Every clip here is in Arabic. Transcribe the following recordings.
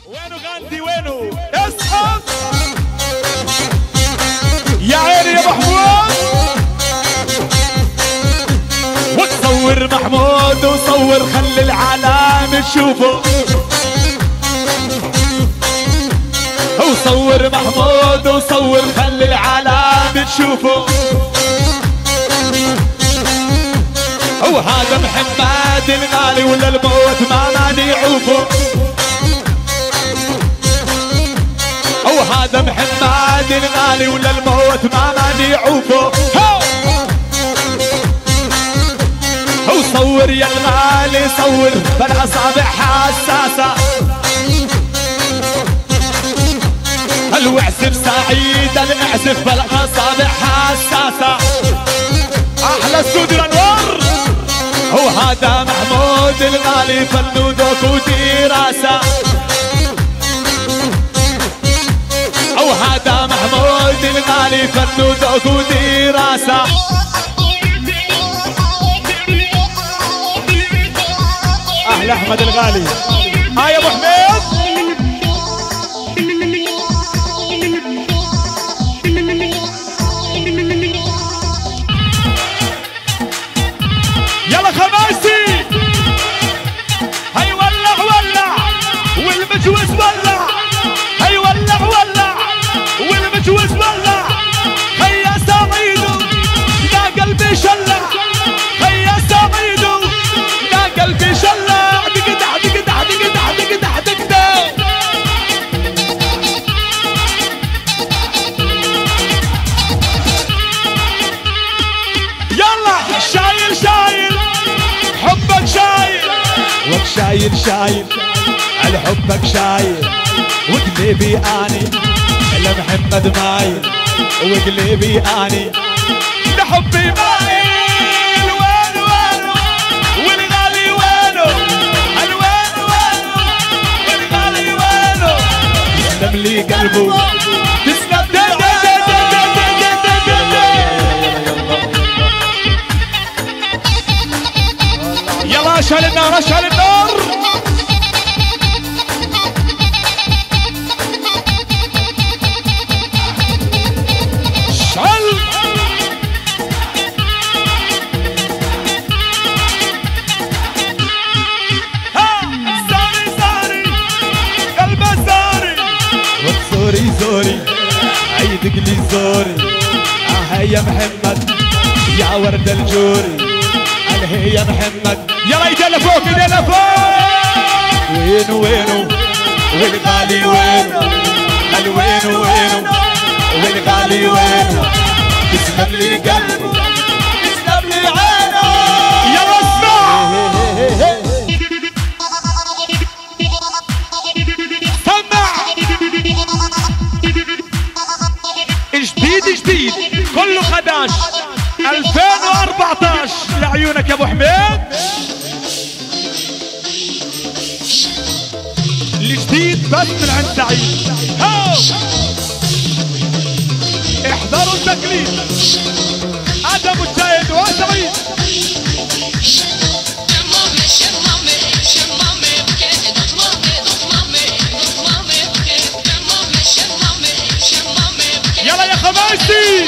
وينو غاندي وينو اسحب يا عيني يا محمود. وتصور محمود وصور خلي العالم تشوفه. وصور محمود وصور خلي العالم تشوفه. وهذا محمد الغالي ولا الموت ما ماني يعوفه. وهذا محمد الغالي ولا الموت ما ماني يعوفه. وصور يا الغالي صور بالاصابع حساسه. الوعزف سعيد الاعزف بالاصابع حساسه. احلى استوديو انوار. وهذا محمود الغالي فن وذوق ودراسه. وهذا محمود الغالي فن وذوق ودراسه. اهلا احمد الغالي. ها يا ابو حميد. يلا خماسي هي ولع ولع والمجوز ولع. هي ولع ولع والمجوز ولع. هيا سعيدو يا قلبي شلع. هيا سعيدو يا قلبي شلع. دقدح دقدح دقدح دقدح دقدح. يلا شايل شايل حبك شايل. وك شايل شايل على حبك شايل. وقلبي اني لمحمد مايل. وقلبي اني لحبي مايل. وين وينو والغالي وينو. الوين وينو والغالي وينو. تسلم لي قلبه تسلم. يلا اشعل النار اشعل النار. اشعل. ها زاري زاري قلبه زاري. وزوري زوري عيدك لي زوري. يا محمد يا ورد الجوري. هي يا محمد. يلا ايدينا فوق ايدينا فوق. وينو وينو والغالي وينو. الوينو وينو والغالي وينو. تسلم لي قلبه تسلم لي عينه. يلا اسمع سمع. جديد جديد كله خداش 2014 لعيونك يا ابو حميد. الجديد بس من عند سعيد. احذروا التكليف. ادم الجايد وسعيد. يلا يا خماسي.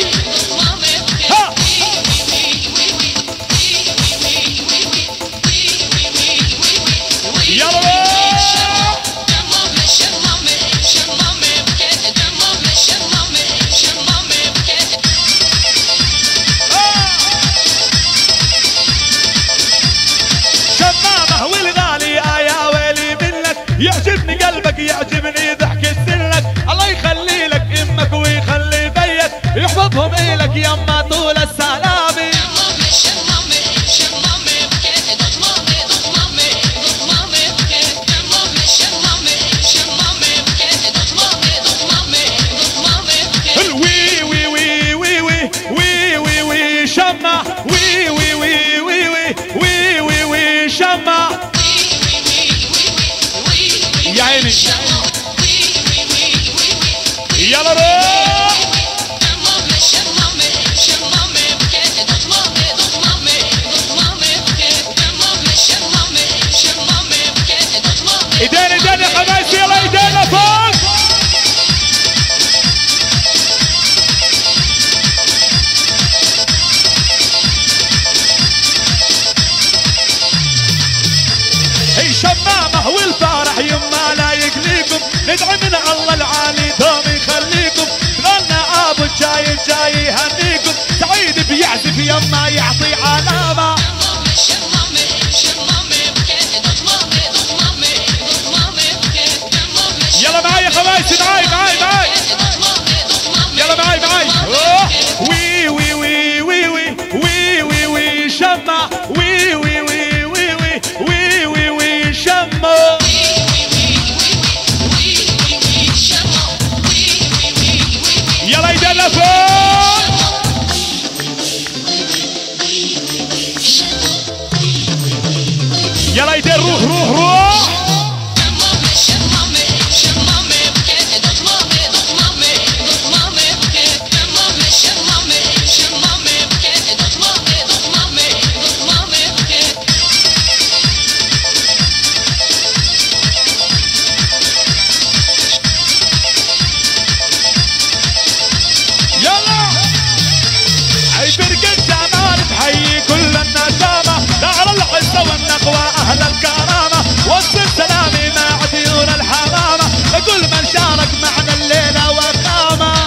يعجبني قلبك يعجبني ضحكة سنك. الله يخلي لك امك ويخلي بيك يحفظهم الك يما طول السلامي. الوي وي وي وي وي وي وي وي شمع. وي وي وي وي وي وي وي وي شمع. يا عيني يلا روح. ايدين ايدين يا خماسي. يلا عريسي معاي معاي معاي يلا معاي معاي وي وي وي وي وي وي وي وي شمع وي وي وي وي وي وي وي وي شمع يلا يدلى فوق يلا يدل روح روح روح أهل الكرامة وصل سلامي مع عديون الحمامة كل من شارك معنا الليلة وقامة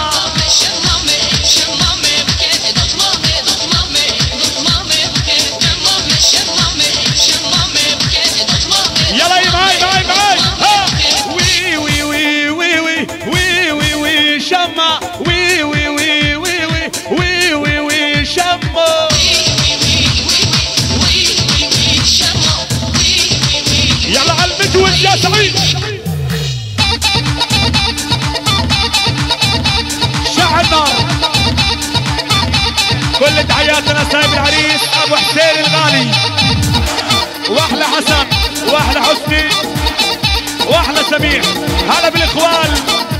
يلا معاي معاي معاي وي وي وي وي وي وي وي وي شمع وي وي وي وي وي وي وي وي شمع يلا على المجود يا سعيد شعل النار كل تحياتنا سايب العريس ابو حسين الغالي واحلى حسن واحلى حسني واحلى سميح هلا بالاخوان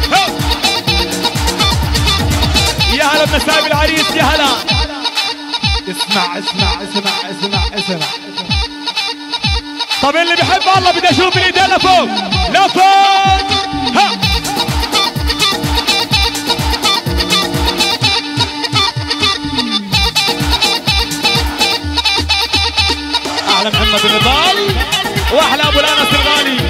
يا هلا بنسايب العريس يا هلا اسمع اسمع اسمع اسمع اسمع طب اللي بيحب الله بدي اشوف الايدين لفوق لفوق ها احلى محمد النضال واحلى ابو الانس الغالي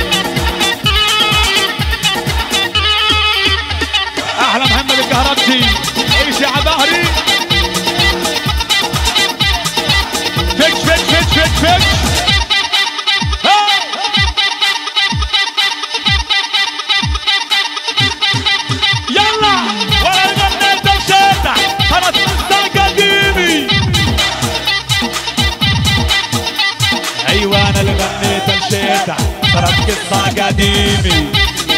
احلى محمد الكهربجي عيش يا عباهري فيش فيش فيش فيش فيش ايوه انا اللي غنيت الشيطة صارت قصة قديمي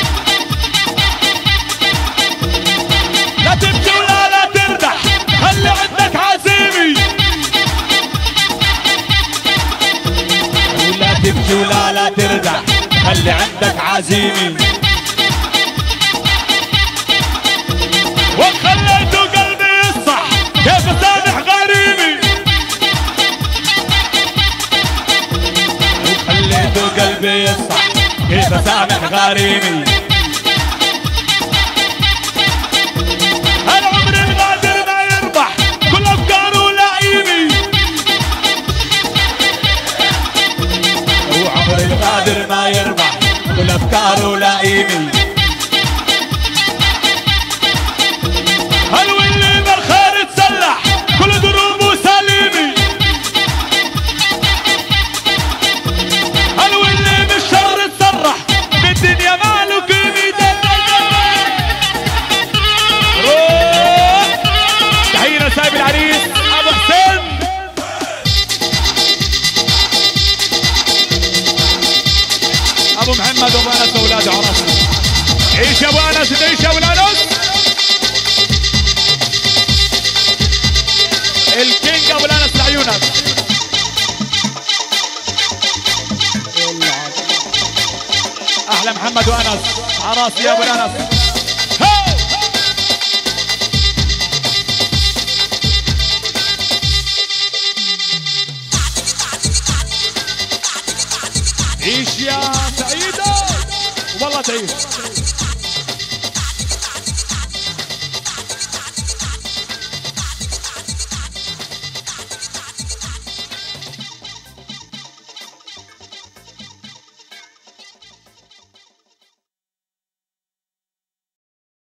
لا تبكي ولا لا تردح خلي عندك عزيمي ولا تبكي ولا لا تردح خلي عندك عزيمي وخليته قلبي يصح كيف اسامح غريمي خليته قلبي يصح كيف اسامح غريمي العمر الغادر ما يربح كل افكاره لئيمي وعمر الغادر ما يربح كل افكاره لئيمي هل واللي بالخير تسلح كل دروبه سليمي هل واللي بالشر تسرح بالدنيا ماله قيمي روح تحية سايب العريس ابو حسين ابو محمد وابو انس واولاده عرسنا عيش يا ابو انس عيش يا ابو انس الكينج ابو الانس لعيونك احلى محمد وانس عراسي يا ابو الانس عيش يا سعيده والله تعيش